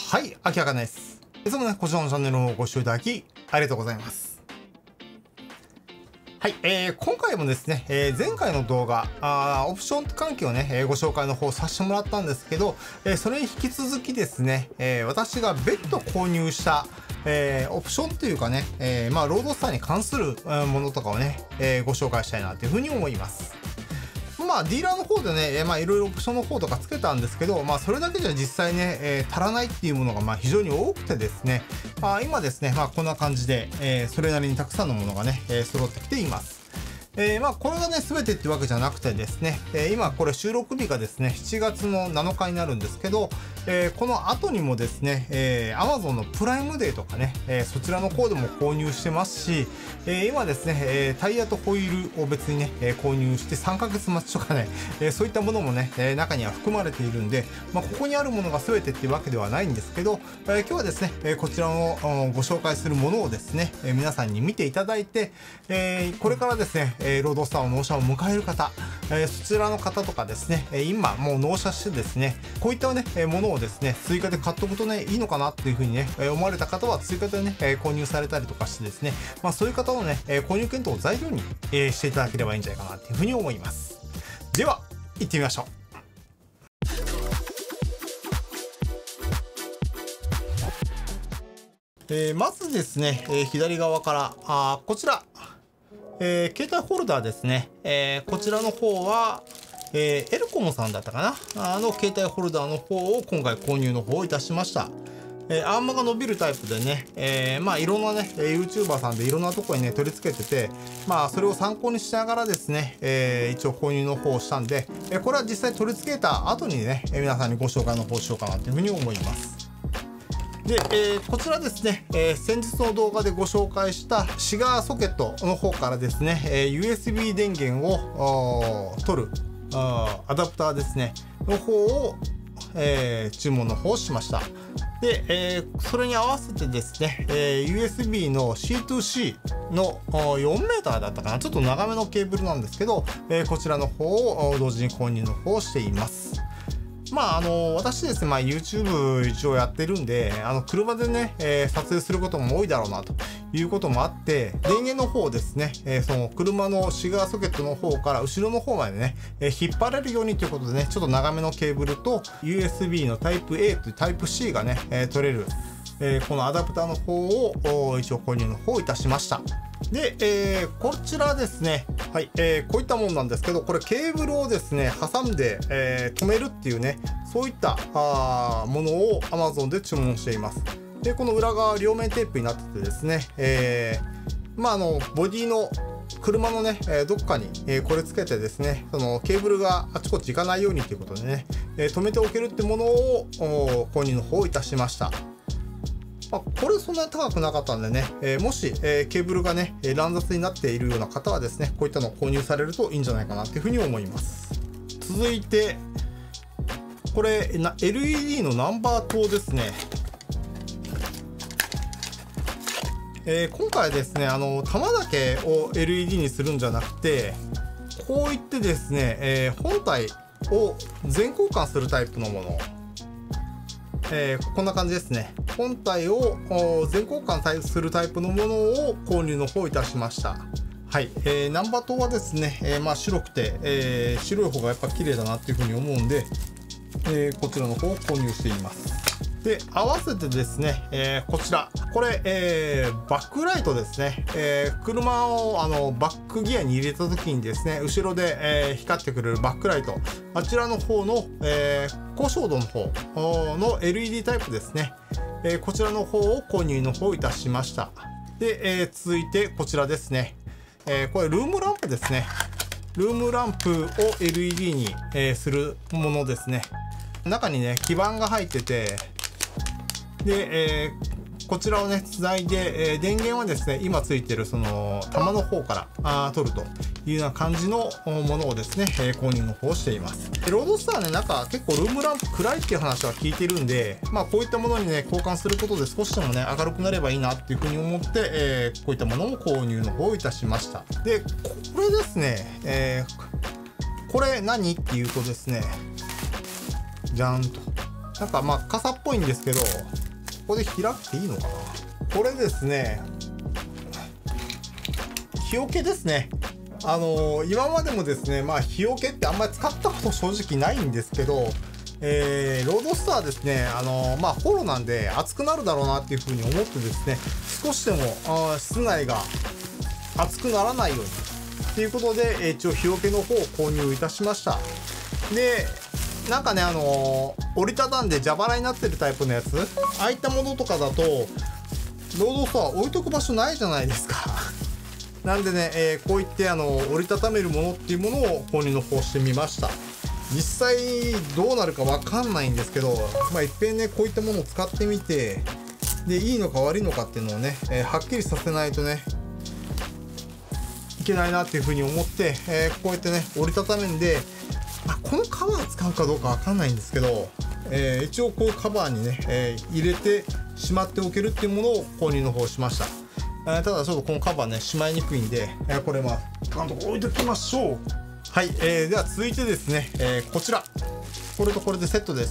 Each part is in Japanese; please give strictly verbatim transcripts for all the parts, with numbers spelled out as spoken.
はい、秋葉です。いつもね、こちらのチャンネルをご視聴いただき、ありがとうございます。はい、えー、今回もですね、えー、前回の動画、あオプション関係をね、えー、ご紹介の方させてもらったんですけど、えー、それに引き続きですね、えー、私が別途購入した、えー、オプションというかね、えー、まあ、ロードスターに関するものとかをね、えー、ご紹介したいなというふうに思います。まあ、ディーラーの方でね、まあ、いろいろオプションの方とかつけたんですけど、まあ、それだけじゃ実際ね、えー、足らないっていうものが、まあ、非常に多くてですね、まあ、今ですね、まあ、こんな感じで、えー、それなりにたくさんのものがね、えー、揃ってきています。えー、まあ、これがね、全てってわけじゃなくてですね、えー、今、これ収録日がですね、しちがつのなのかになるんですけど、えー、この後にもですね、えー、Amazon のプライムデーとかね、えー、そちらの方でも購入してますし、えー、今ですね、えー、タイヤとホイールを別にね、えー、購入してさんかげつ待ちとかね、えー、そういったものもね、えー、中には含まれているんで、まあ、ここにあるものが全てっていうわけではないんですけど、えー、今日はですね、えー、こちらをご紹介するものをですね、えー、皆さんに見ていただいて、えー、これからですね、えー、ロードスターの納車を迎える方、えー、そちらの方とかですね、今もう納車してですね、こういったね、ものをですね、追加で買っとくとね、いいのかなっていうふうにね、思われた方は追加でね、購入されたりとかしてですね、まあそういう方のね、購入検討を材料にしていただければいいんじゃないかなっていうふうに思います。では、行ってみましょう。えー、まずですね、えー、左側から、あこちら、えー、携帯ホルダーですね。えー、こちらの方は、えー、エルコムさんだったかなあの携帯ホルダーの方を今回購入の方をいたしました。えー、アームが伸びるタイプでね、えー、まあいろんなね、YouTuber さんでいろんなところにね、取り付けてて、まあそれを参考にしながらですね、えー、一応購入の方をしたんで、えー、これは実際取り付けた後にね、皆さんにご紹介の方をしようかなというふうに思います。で、えー、こちらですね、えー、先日の動画でご紹介したシガーソケットの方からですね、えー、ユーエスビー 電源を取るアダプターですね、の方を、えー、注文の方をしました。で、えー、それに合わせてですね、えー、ユーエスビー の シーツーシー のよんメーターだったかな、ちょっと長めのケーブルなんですけど、えー、こちらの方を同時に購入の方をしています。まあ、あの、私ですね、まあ、YouTube 一応やってるんで、あの、車でね、えー、撮影することも多いだろうな、ということもあって、電源の方ですね、えー、その、車のシガーソケットの方から後ろの方までね、えー、引っ張れるようにということでね、ちょっと長めのケーブルと、ユーエスビー のタイプ エー というタイプ シー がね、えー、取れる、えー、このアダプターの方を、一応購入の方をいたしました。で、えー、こちらですね、はい、えー、こういったものなんですけど、これケーブルをですね、挟んで、えー、止めるっていうね、そういったあものを Amazon で注文しています。で、この裏側両面テープになっててですね、えー、まあ、あの、ボディの車のね、えー、どっかに、えー、これつけてですね、そのケーブルがあちこち行かないようにということでね、えー、止めておけるってものを購入の方をいたしました。まあ、これそんなに高くなかったんでね、えー、もし、えー、ケーブルがね、乱雑になっているような方はですね、こういったのを購入されるといいんじゃないかなというふうに思います。続いて、これ、エルイーディー のナンバー灯ですね。えー、今回ですね、あの、玉だけを エルイーディー にするんじゃなくて、こういってですね、えー、本体を全交換するタイプのもの。えー、こんな感じですね。本体を全交換するタイプのものを購入の方いたしました。はい。えー、ナンバー灯はですね、えー、まあ白くて、えー、白い方がやっぱ綺麗だなっていうふうに思うんで、えー、こちらの方を購入しています。で、合わせてですね、えー、こちら。これ、えー、バックライトですね。えー、車をあのバックギアに入れた時にですね、後ろで、えー、光ってくれるバックライト。あちらの方の、えー、高照度の方の エルイーディー タイプですね。えー、こちらの方を購入の方いたしました。で、えー、続いてこちらですね。えー、これルームランプですね。ルームランプを エルイーディー に、えー、するものですね。中にね、基板が入ってて、で、えー、こちらをね、つないで、えー、電源はですね、今ついてるその、玉の方からあ取るというような感じのものをですね、えー、購入の方をしています。でロードスターね、なんか結構ルームランプ暗いっていう話は聞いてるんで、まあこういったものにね、交換することで少しでもね、明るくなればいいなっていうふうに思って、えー、こういったものも購入の方をいたしました。で、これですね、えー、これ何っていうとですね、じゃんと。 なんかまあ傘っぽいんですけど、ここで開くていいのかな。これですね、日よけですね。あのー、今までもですね、まあ日よけってあんまり使ったこと正直ないんですけど、えー、ロードスターですね、あのー、まあホロなんで暑くなるだろうなっていうふうに思ってですね、少しでもあ室内が暑くならないようにということで、一応日よけの方を購入いたしました。で、なんかね、あのー、折りたたんで蛇腹になってるタイプのやつ、ああいったものとかだとロードスター置いとく場所ないじゃないですか。なんでね、えー、こういってあの折りたためるものっていうものを購入の方してみました。実際どうなるかわかんないんですけど、まあ、いっぺんねこういったものを使ってみて、でいいのか悪いのかっていうのをね、えー、はっきりさせないとねいけないなっていうふうに思って、えー、こうやってね折りたためんで、まあ、このカバー使うかどうかわかんないんですけど、えー、一応こういうカバーにね、えー、入れてしまっておけるっていうものを購入の方しました。えー、ただちょっとこのカバーねしまいにくいんで、えー、これまあなんと置いときましょう。はい、えー、では続いてですね、えー、こちらこれとこれでセットです。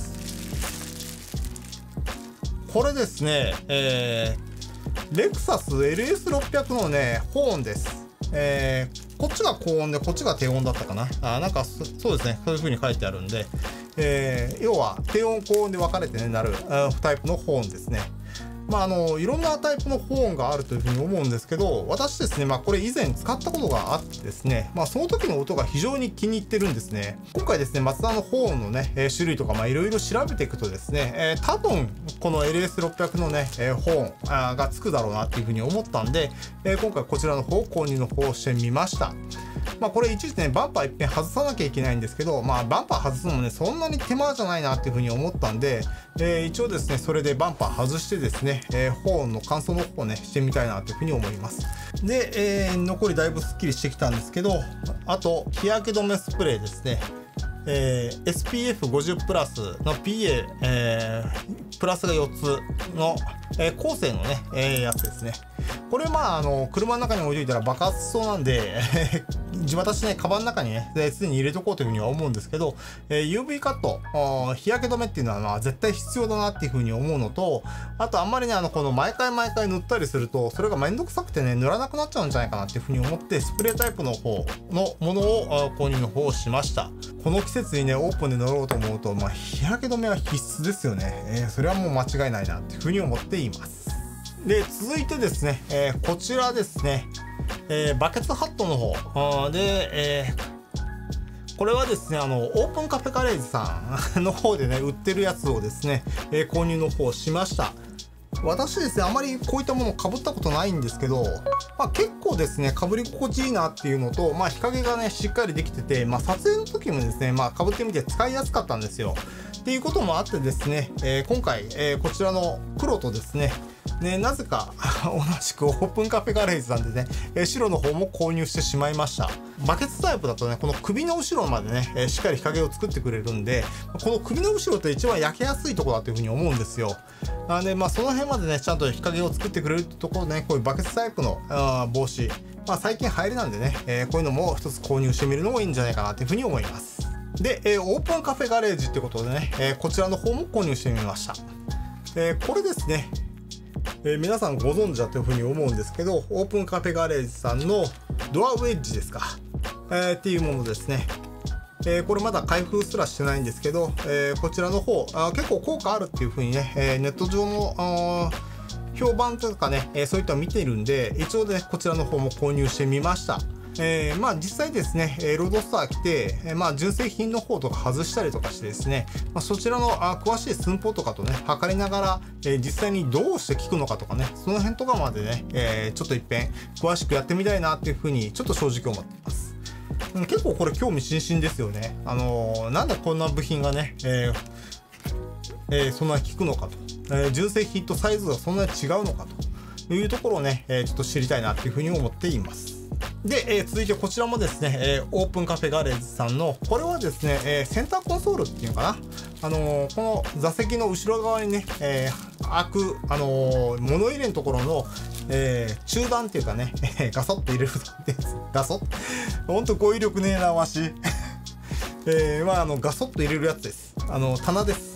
これですね、えー、レクサス エルエスろっぴゃく のねホーンです。えー、こっちが高音でこっちが低音だったかな。あ、なんかそうですね、そういう風に書いてあるんで、えー、要は低音高音で分かれてねなるタイプのホーンですね。まあ、あのいろんなタイプのホーンがあるというふうに思うんですけど、私ですね、まあ、これ以前使ったことがあってですね、まあ、その時の音が非常に気に入ってるんですね。今回ですね、マツダのホーンのね、えー、種類とかいろいろ調べていくとですね、えー、多分この エルエスろっぴゃく のね、えー、ホーンあーがつくだろうなっていうふうに思ったんで、えー、今回こちらの方購入の方をしてみました。まあこれ一時ねバンパーいっぺん外さなきゃいけないんですけど、まあバンパー外すのもねそんなに手間じゃないなっていうふうに思ったんで、えー、一応ですねそれでバンパー外してですね、えー、ホーンの乾燥の方をねしてみたいなというふうに思います。で、えー、残りだいぶすっきりしてきたんですけど、あと日焼け止めスプレーですね。えー、エスピーエフごじゅう プラスの ピーエー、えー、プラスがよっつの、えー、後世のね、えー、やつですね。これまああの車の中に置いといたら爆発しそうなんで私ねカバンの中にねすでに入れとこうというふうには思うんですけど、えー、ユーブイ カット日焼け止めっていうのはまあ絶対必要だなっていうふうに思うのと、あとあんまりねあのこの毎回毎回塗ったりするとそれがめんどくさくてね塗らなくなっちゃうんじゃないかなっていうふうに思って、スプレータイプの方のものを購入の方をしました。この季節にねオープンで塗ろうと思うと、まあ、日焼け止めは必須ですよね。えー、それはもう間違いないなっていうふうに思っています。で続いてですね、えー、こちらですね、えー、バケツハットの方で、えー、これはですねあのオープンカフェガレージさんの方でね売ってるやつをですね、えー、購入の方をしました。私ですねあまりこういったものをかぶったことないんですけど、まあ、結構ですねかぶり心地いいなっていうのと、まあ、日陰がねしっかりできてて、まあ、撮影の時もですねまあかぶってみて使いやすかったんですよ。っていうこともあってですね、えー、今回、えー、こちらの黒とですねね、なぜか同じくオープンカフェガレージさんでね、えー、白の方も購入してしまいました。バケツタイプだとねこの首の後ろまでね、えー、しっかり日陰を作ってくれるんで、この首の後ろって一番焼けやすいところだというふうに思うんですよ。なのでまあその辺までねちゃんと日陰を作ってくれるってところでね、こういうバケツタイプのあ帽子、まあ、最近流行りなんでね、えー、こういうのも一つ購入してみるのもいいんじゃないかなというふうに思います。で、えー、オープンカフェガレージってことでね、えー、こちらの方も購入してみました。えー、これですね、えー、皆さんご存知だというふうに思うんですけど、オープンカフェガレージさんのドアウェッジですか、えー、っていうものですね。えー、これまだ開封すらしてないんですけど、えー、こちらの方あ結構効果あるっていうふうにね、えー、ネット上の評判とかね、えー、そういったの見ているんで、一応ねこちらの方も購入してみました。えー、まあ実際ですね、ロードスター来て、えー、まあ純正品の方とか外したりとかしてですね、まあ、そちらのあ詳しい寸法とかとね測りながら、えー、実際にどうして効くのかとかね、その辺とかまでね、えー、ちょっと一遍詳しくやってみたいなっていうふうにちょっと正直思っています。結構これ興味津々ですよね。あのー、なんでこんな部品がね、えーえー、そんなに効くのかと、えー、純正品とサイズがそんなに違うのかというところをね、えー、ちょっと知りたいなっていうふうに思っています。で、えー、続いてこちらもですね、えー、オープンカフェガレージさんのこれはですね、えー、センターコンソールっていうのかな、あのー、この座席の後ろ側にね、えー、開く、あのー、物入れのところの、えー、中段っていうかねガソッと入れるガソッほんと語彙力ねえなわしえー、まああのガソッと入れるやつです。あの棚です。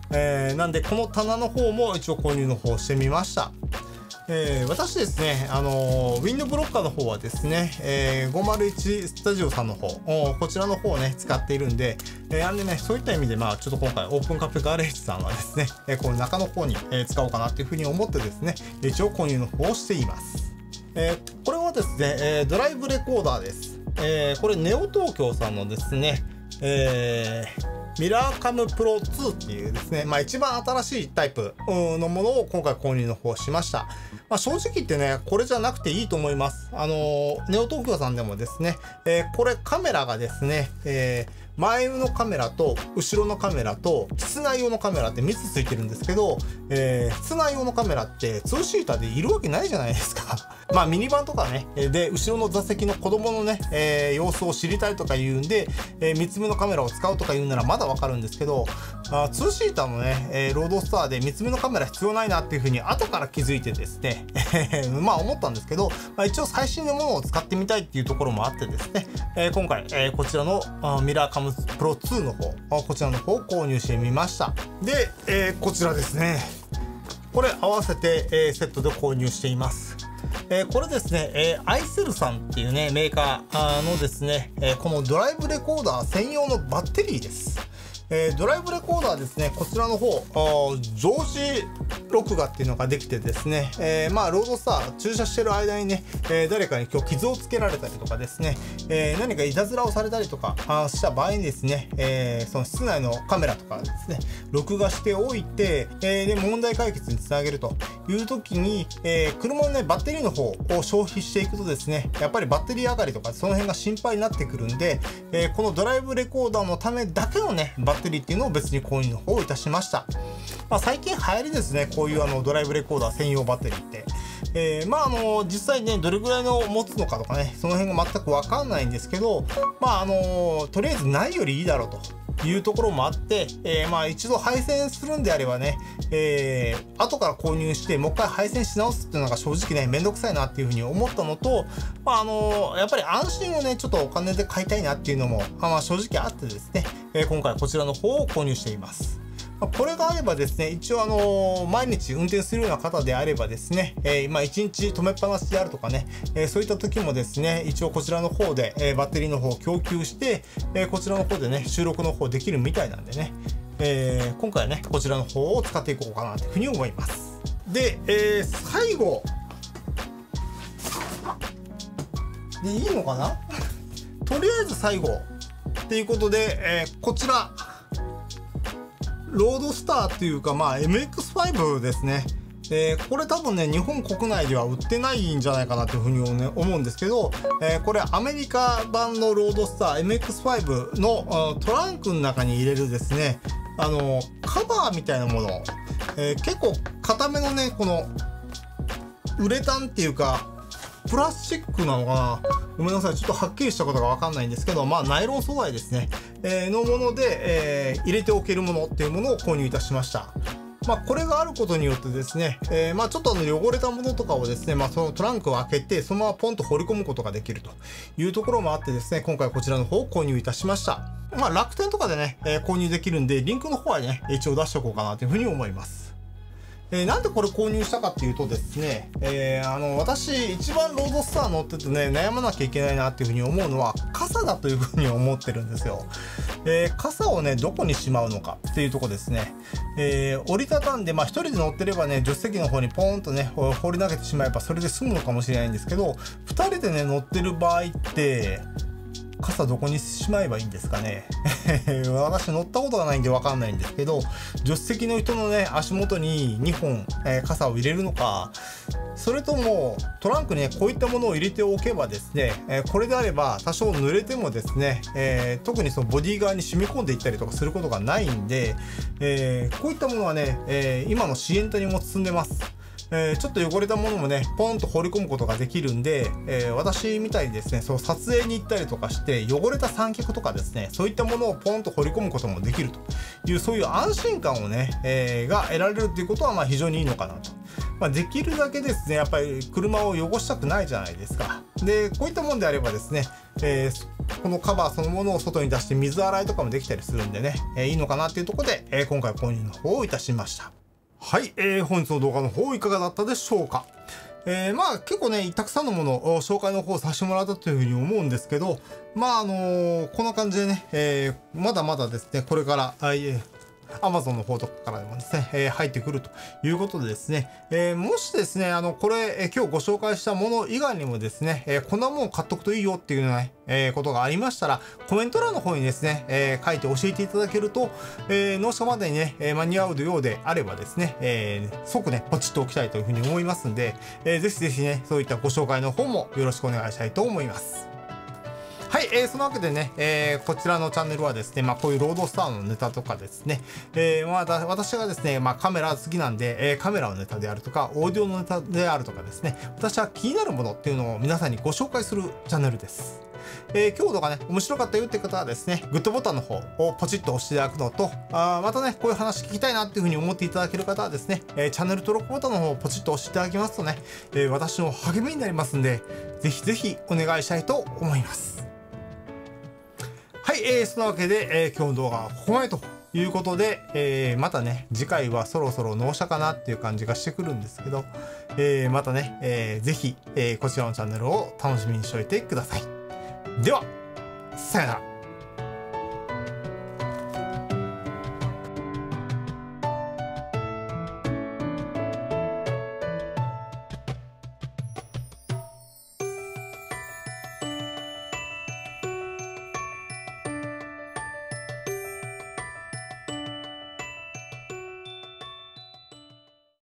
えー、なんでこの棚の方も一応購入の方してみました。えー、私ですね、あのー、ウィンドブロッカーの方はですね、えー、ごまるいちスタジオさんの方、こちらの方をね、使っているんで、えー、なんでね、そういった意味で、まあ、ちょっと今回、オープンカフェガレージさんはですね、えー、この中の方に、えー、使おうかなというふうに思ってですね、一応購入の方をしています。えー、これはですね、えー、ドライブレコーダーです。えー、これ、ネオ東京さんのですね、えーミラーカムプロツーっていうですね、まあ一番新しいタイプのものを今回購入の方しました。まあ正直言ってね、これじゃなくていいと思います。あのー、ネオ東京さんでもですね、えー、これカメラがですね、えー前のカメラと後ろのカメラと室内用のカメラってみっつついてるんですけど、えー、室内用のカメラってツーシーターでいるわけないじゃないですか。まあミニバンとかね、で、後ろの座席の子供のね、えー、様子を知りたいとか言うんで、えー、みっつめのカメラを使うとか言うならまだわかるんですけど、あツーシーターのね、えー、ロードスターでみっつめのカメラ必要ないなっていうふうに後から気づいてですね、まあ思ったんですけど、まあ、一応最新のものを使ってみたいっていうところもあってですね、えー、今回、えー、こちらのあミラーカムプロツーの方、こちらの方を購入してみました。で、えー、こちらですね。これ合わせて、えー、セットで購入しています。えー、これですね、えー、アイセルさんっていうね、メーカーのですね、えー、このドライブレコーダー専用のバッテリーです。えー、ドライブレコーダーですね、こちらの方、常時録画っていうのができてですね、えー、まあ、ロードスター、駐車してる間にね、えー、誰かに今日傷をつけられたりとかですね、えー、何かいたずらをされたりとかした場合にですね、えー、その室内のカメラとかですね、録画しておいて、えー、で、問題解決につなげるという時に、えー、車のね、バッテリーの方を消費していくとですね、やっぱりバッテリー上がりとか、その辺が心配になってくるんで、えー、このドライブレコーダーのためだけのね、バッテリーっていうのを別に購入の方をいたしました。まあ、最近流行りですね、こういうあのドライブレコーダー専用バッテリーって。えー、まああの実際ねどれぐらいの持つのかとかねその辺が全く分かんないんですけど、まああのとりあえずないよりいいだろうというところもあって、えー、まあ一度配線するんであればね、えー、後から購入してもう一回配線し直すっていうのが正直ねめんどくさいなっていうふうに思ったのと、まああのやっぱり安心をねちょっとお金で買いたいなっていうのも、まあ、正直あってですね、えー、今回こちらの方を購入しています。これがあればですね、一応あのー、毎日運転するような方であればですね、えー、まあいちにち止めっぱなしであるとかね、えー、そういった時もですね、一応こちらの方で、えー、バッテリーの方を供給して、えー、こちらの方でね、収録の方できるみたいなんでね、えー、今回はね、こちらの方を使っていこうかなというふうに思います。で、えー、最後、でいいのかなとりあえず最後、っていうことで、えー、こちら、ロードスターっていうか、まあ エムエックスファイブ ですね。えー、これ多分ね、日本国内では売ってないんじゃないかなというふうに思うんですけど、えー、これアメリカ版のロードスター エムエックスファイブ のトランクの中に入れるですね、あの、カバーみたいなもの、えー、結構固めのね、この、ウレタンっていうか、プラスチックなのかな、ごめんなさい、ちょっとはっきりしたことがわかんないんですけど、まあ、ナイロン素材ですね、えー、のもので、えー、入れておけるものっていうものを購入いたしました。まあ、これがあることによってですね、えー、まあ、ちょっとあの汚れたものとかをですね、まあ、そのトランクを開けて、そのままポンと放り込むことができるというところもあってですね、今回こちらの方を購入いたしました。まあ、楽天とかでね、えー、購入できるんで、リンクの方はね、一応出しておこうかなというふうに思います。えー、なんでこれ購入したかっていうとですね、えー、あの私一番ロードスター乗っててね悩まなきゃいけないなっていうふうに思うのは傘だというふうに思ってるんですよ。えー、傘をねどこにしまうのかっていうとこですね。えー、折りたたんでまあ一人で乗ってればね助手席の方にポーンとね放り投げてしまえばそれで済むのかもしれないんですけど、二人でね乗ってる場合って傘どこにしまえばいいんですかね私乗ったことがないんで分かんないんですけど、助手席の人のね足元ににほん、えー、傘を入れるのか、それともトランクにねこういったものを入れておけばですね、えー、これであれば多少濡れてもですね、えー、特にそのボディ側に染み込んでいったりとかすることがないんで、えー、こういったものはね、えー、今のシエンタにも積んでます。えー、ちょっと汚れたものもねポンと放り込むことができるんで、えー、私みたいにですねそう撮影に行ったりとかして汚れた三脚とかですねそういったものをポンと放り込むこともできるというそういう安心感をね、えー、が得られるっていうことはまあ非常にいいのかなと。まあ、できるだけですねやっぱり車を汚したくないじゃないですか。でこういったもんであればですね、えーこのカバーそのものを外に出して水洗いとかもできたりするんでね、えー、いいのかなっていうところで、えー、今回購入の方をいたしました。はい、えー、本日の動画の方いかがだったでしょうか。えー、まあ結構ね、たくさんのものを紹介の方させてもらったというふうに思うんですけど、まああのー、こんな感じでね、えー、まだまだですね、これから、あいえ Amazon の方とかからでもですね、えー、入ってくるということでですね、えー、もしですね、あの、これ、えー、今日ご紹介したもの以外にもですね、えー、こんなもん買っとくといいよっていうような、ね、えー、ことがありましたら、コメント欄の方にですね、えー、書いて教えていただけると、えー、納車までにね、えー、間に合うようであればですね、えー、即ね、ポチッと置きたいというふうに思いますんで、えー、ぜひぜひね、そういったご紹介の方もよろしくお願いしたいと思います。はい、えー、そのわけでね、えー、こちらのチャンネルはですね、まあ、こういうロードスターのネタとかですね、えー、まあ、私がですね、まあ、カメラ好きなんで、えー、カメラのネタであるとか、オーディオのネタであるとかですね、私は気になるものっていうのを皆さんにご紹介するチャンネルです。えー、今日動画ね、面白かったよって方はですね、グッドボタンの方をポチッと押していただくのと、あまたね、こういう話聞きたいなっていうふうに思っていただける方はですね、えー、チャンネル登録ボタンの方をポチッと押していただきますとね、えー、私の励みになりますんで、ぜひぜひお願いしたいと思います。はい、えー、そんなわけで、えー、今日の動画はここまでということで、えー、またね、次回はそろそろ納車かなっていう感じがしてくるんですけど、えー、またね、えー、ぜひ、えー、こちらのチャンネルを楽しみにしておいてください。では、さよなら。